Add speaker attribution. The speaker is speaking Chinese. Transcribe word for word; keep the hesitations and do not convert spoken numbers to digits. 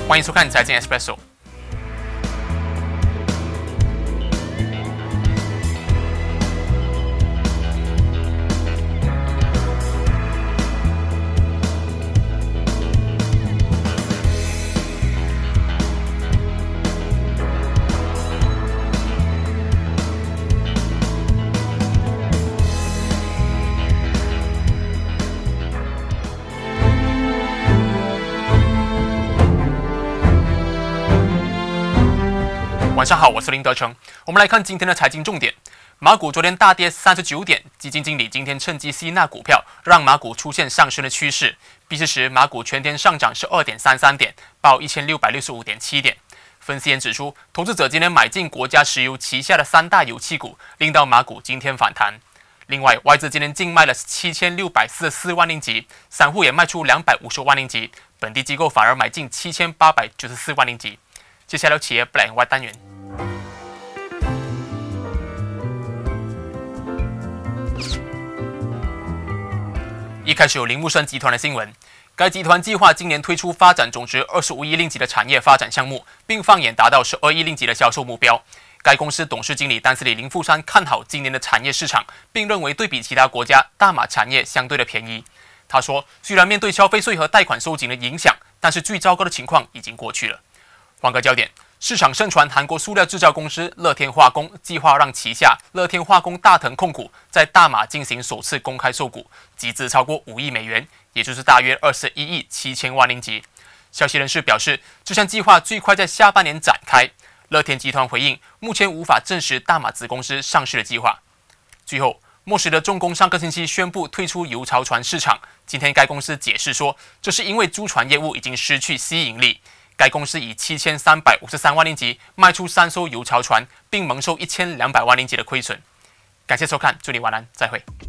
Speaker 1: 欢迎收看财经 Espresso。晚上好，我是林德成。我们来看今天的财经重点。马股昨天大跌三十九点，基金经理今天趁机吸纳股票，让马股出现上升的趋势。闭市时，马股全天上涨是 二点三三点，报一千六百六十五点七点。分析员指出，投资者今天买进国家石油旗下的三大油气股，令到马股今天反弹。另外，外资今天净卖了七千六百四十四万令吉，散户也卖出两百五十万令吉，本地机构反而买进七千八百九十四万令吉。接下来企业 Black and White 单元。一开始有铃木生集团的新闻，该集团计划今年推出发展总值二十五亿令吉的产业发展项目，并放眼达到十二亿令吉的销售目标。该公司董事经理丹斯里林富山看好今年的产业市场，并认为对比其他国家，大马产业相对的便宜。他说，虽然面对消费税和贷款收紧的影响，但是最糟糕的情况已经过去了。换个焦点，市场盛传韩国塑料制造公司乐天化工计划让旗下乐天化工大藤控股在大马进行首次公开售股，集资超过五亿美元，也就是大约二十一亿七千万令吉。消息人士表示，这项计划最快在下半年展开。乐天集团回应，目前无法证实大马子公司上市的计划。最后，莫时的重工上个星期宣布退出油槽船市场，今天该公司解释说，这是因为租船业务已经失去吸引力。该公司以七千三百五十三万令吉卖出三艘油槽船，并蒙受一千两百万令吉的亏损。感谢收看，祝你晚安，再会。